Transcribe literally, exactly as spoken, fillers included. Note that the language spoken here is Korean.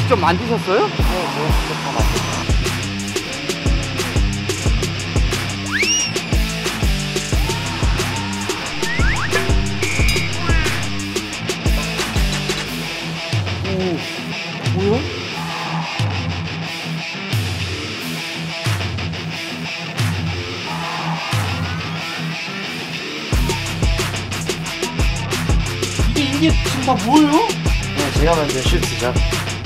직접 만드셨어요? 네, 제가 직접 다 만들었어요. 오, 뭐야? 이게, 이게 지금 다 뭐예요? 네, 제가 만든 슈트죠.